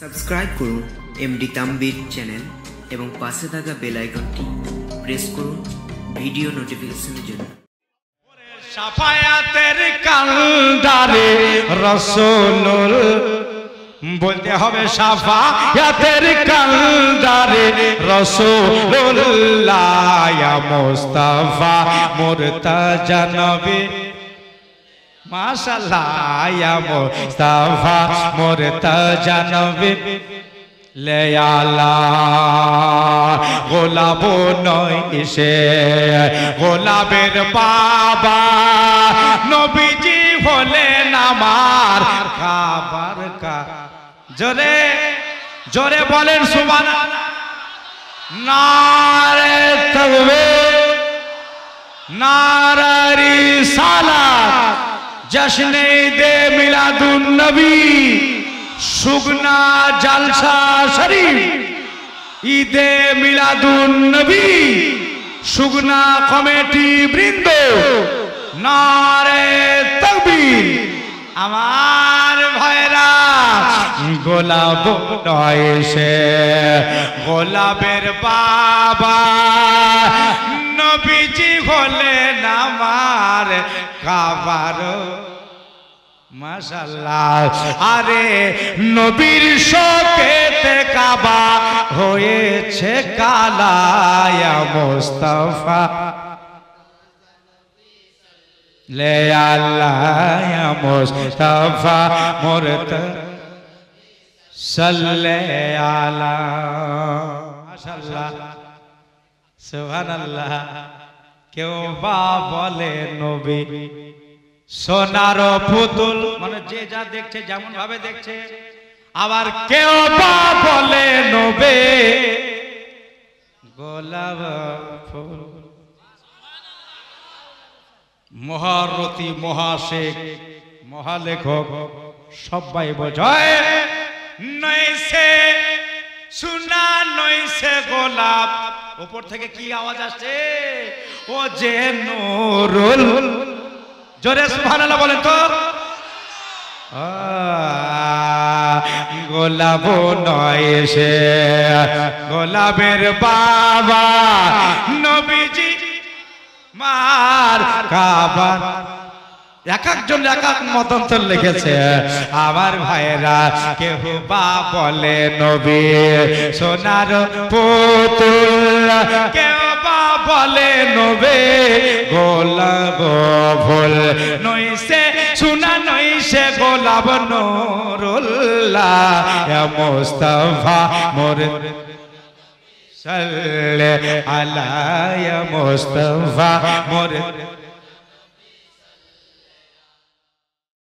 Subscribe করুন MD Tambir channel এবং পাশে থাকা বেল আইকনটি প্রেস করুন ভিডিও নোটিফিকেশনের জন্য। শাফায়াতের কান্দারে রাসূলুল বলতে হবে শাফায়াতের কান্দারে রাসূলুল্লাহ ইয়া মুস্তাফা মুরতাজা নবী মাশাআল্লাহ ইয়া মুস্তাফা মুরতাজা নবী লে আলা গোলাপ নয় এসে গোলাপের বাবা নবীজি হলেন আমার খাবার কা জোরে জোরে বলেন সুবহানাল্লাহ। নারে তাকবীর নারে রিসালাত জশ্নে ঈদে মিলাদুন নবী সুগনা জালসা শরীফ ঈদে মিলাদুন নবী সুগনা কমিটি বৃন্দ নারে তাকবীর। আমার ভাইরা গোলাপ নয় সে গোলাপের বাবা নবীজি হলেন আমার কাবার মাশাআল্লাহ। আরে নবীর শোকেতে কাবা হয়েছে কালা ইয়া মুস্তাফা লে আল্লাহ ইয়া মুস্তাফা মুরতাজা সাল্লে আলা মাশাআল্লাহ সুবহানাল্লাহ। কেউ বা বলে নবী সোনার পুতুল মানে যে যা দেখছে যেমন ভাবে দেখছে, আবার কেউ বা বলে নবী গোলাপ ফুল। মহারথী মহাশেখ মহালেখক সবাই বোঝায় নইছে সোনা নইছে গোলাপ। উপর থেকে কি আওয়াজ আসছে? ও যে নূরুল জোরে সুবহানাল্লাহ বলেন তো। গোলাপ নয় সে গোলাপের বাবা নবীজি মার কাবা। এক একজন এক এক মতান্তর লিখেছে আমার ভাইরা। কেউ বা বলে নবী সোনার পুতুল, কেউ বা বলে নবী গোলাপ ফুল। নইছে সোনা নইছে গোলাপ নূরুল্লাহ ইয়া মুস্তাফা মুরতাজা সাল্লে আলা ইয়া মুস্তাফা মুরতাজা